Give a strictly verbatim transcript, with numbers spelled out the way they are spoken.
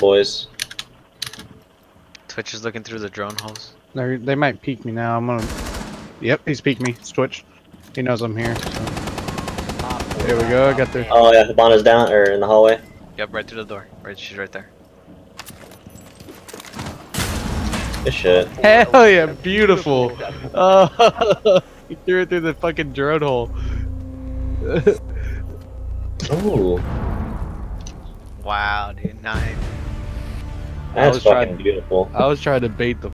boys. Twitch is looking through the drone holes. They they might peek me now. I'm gonna. Yep, he's peeked me. It's Twitch. He knows I'm here. So. There we go. I got the. Oh yeah, Hibana's down or in the hallway. Yep, right through the door. Right, she's right there. Good shit. Hell yeah, beautiful. Oh, he threw it through the fucking drone hole. Ooh, Wow, dude, nice. that's was fucking trying- beautiful. I was trying to bait the